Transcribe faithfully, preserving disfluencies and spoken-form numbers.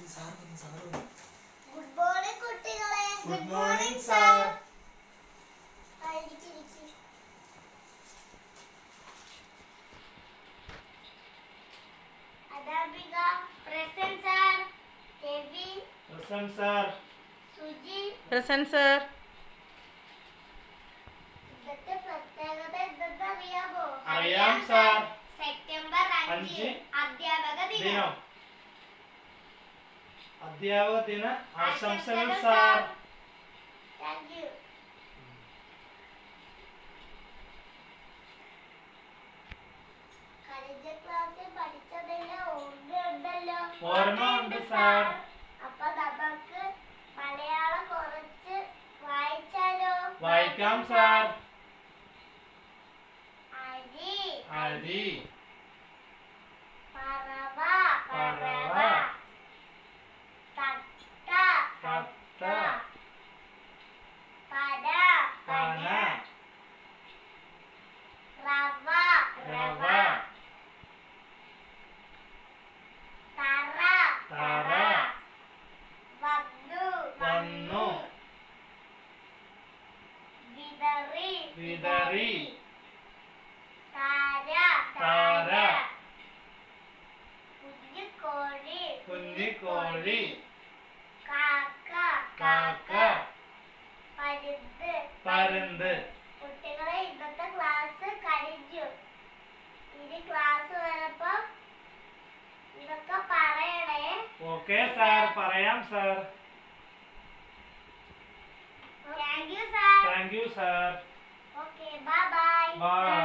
Good morning കുട്ടികളെ. Good morning sir. Adabika present sir. Kevin present sir. Suji present sir. ഇന്നത്തെ പ്രത്യേകത എന്തെന്നറിയാമോ? അറിയാം സർ. സെപ്റ്റംബർ അഞ്ച് അധ്യാപക ദിനം. അധ്യാപക ദിന ആശംസകൾ സർ. Thank U. കഴിഞ്ഞ ക്ലാസ്സിൽ പഠിച്ചതെല്ലാം ഓർമ്മയുണ്ടല്ലോ? ഓർമ്മ ഉണ്ട് സർ. അപ്പൊ നമുക്ക് മലയാളം കുറച്ച് വായിച്ചാലോ? വായിക്കാം സർ. അരി അരി പറവ പറവ തത്ത തത്ത പന പന റവ റവ തറ തറ വന്നു വന്നു വിതറി വിതറി താര താര കുഞ്ഞിക്കോഴി കുഞ്ഞിക്കോഴി കാക്ക കാക്ക പരുന്ത് പരുന്ത്. കുട്ടികളെ ഇന്നത്തെ ക്ലാസ് കഴിഞ്ഞു. ഇനി ക്ലാസ് വരുമ്പോ ഇതൊക്കെ പറയണേ. Okay sir. പറയാം sir. Thank you sir. Thank you sir. Okay bye bye. By.